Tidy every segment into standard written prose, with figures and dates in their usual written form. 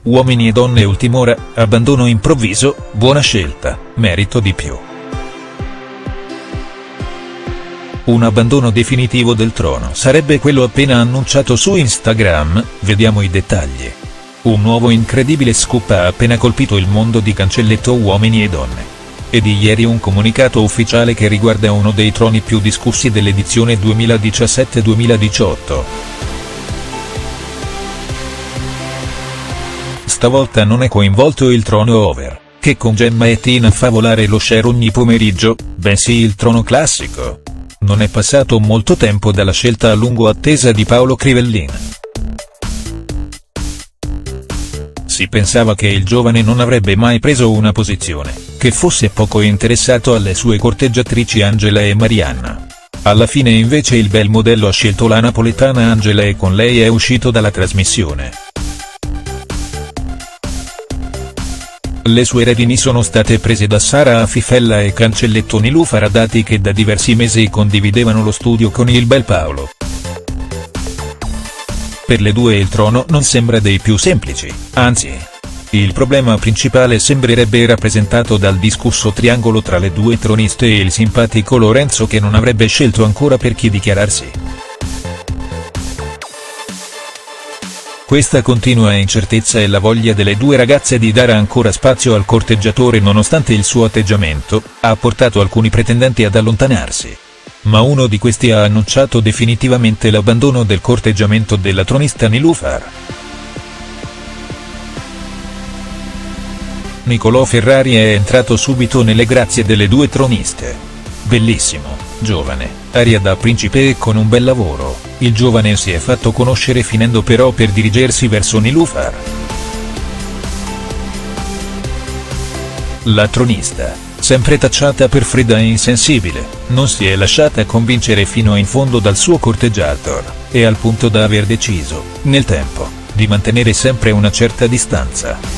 Uomini e donne ultima ora, abbandono improvviso, buona scelta, merito di più. Un abbandono definitivo del trono sarebbe quello appena annunciato su Instagram, vediamo i dettagli. Un nuovo incredibile scoop ha appena colpito il mondo di Cancelletto Uomini e Donne. È di ieri un comunicato ufficiale che riguarda uno dei troni più discussi dell'edizione 2017-2018. Stavolta non è coinvolto il trono over, che con Gemma e Tina fa volare lo share ogni pomeriggio, bensì il trono classico. Non è passato molto tempo dalla scelta a lungo attesa di Paolo Crivellin. Si pensava che il giovane non avrebbe mai preso una posizione, che fosse poco interessato alle sue corteggiatrici Angela e Marianna. Alla fine invece il bel modello ha scelto la napoletana Angela e con lei è uscito dalla trasmissione. Le sue redini sono state prese da Sara Afifella e Cancelletto Niloufar Hadati, che da diversi mesi condividevano lo studio con il bel Paolo. Per le due il trono non sembra dei più semplici, anzi. Il problema principale sembrerebbe rappresentato dal discusso triangolo tra le due troniste e il simpatico Lorenzo, che non avrebbe scelto ancora per chi dichiararsi. Questa continua incertezza e la voglia delle due ragazze di dare ancora spazio al corteggiatore nonostante il suo atteggiamento, ha portato alcuni pretendenti ad allontanarsi. Ma uno di questi ha annunciato definitivamente l'abbandono del corteggiamento della tronista Niloufar. Nicolò Ferrari è entrato subito nelle grazie delle due troniste. Bellissimo, giovane, aria da principe e con un bel lavoro, il giovane si è fatto conoscere finendo però per dirigersi verso Niloufar. La tronista, sempre tacciata per fredda e insensibile, non si è lasciata convincere fino in fondo dal suo corteggiator, e al punto da aver deciso, nel tempo, di mantenere sempre una certa distanza.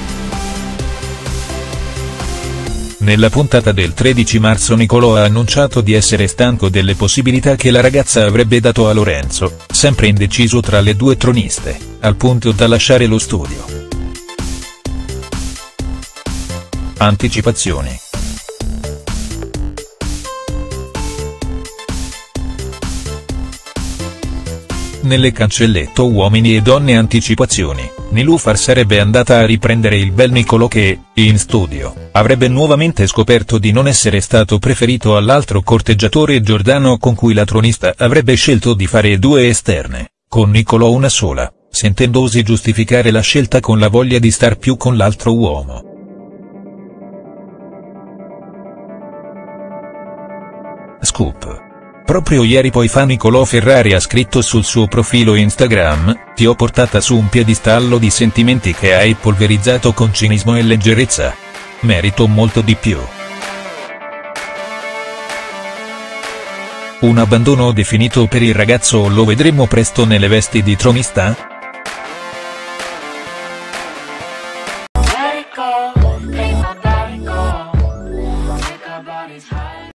Nella puntata del 13 marzo Nicolò ha annunciato di essere stanco delle possibilità che la ragazza avrebbe dato a Lorenzo, sempre indeciso tra le due troniste, al punto da lasciare lo studio. Anticipazioni. Nelle Cancelletto Uomini e Donne anticipazioni, Niloufar sarebbe andata a riprendere il bel Nicolò che, in studio, avrebbe nuovamente scoperto di non essere stato preferito all'altro corteggiatore Giordano, con cui la tronista avrebbe scelto di fare due esterne, con Nicolò una sola, sentendosi giustificare la scelta con la voglia di star più con l'altro uomo. Scoop. Proprio ieri poi Nicolò Ferrari ha scritto sul suo profilo Instagram: "Ti ho portata su un piedistallo di sentimenti che hai polverizzato con cinismo e leggerezza. Merito molto di più". Un abbandono definito per il ragazzo, o lo vedremo presto nelle vesti di tronista?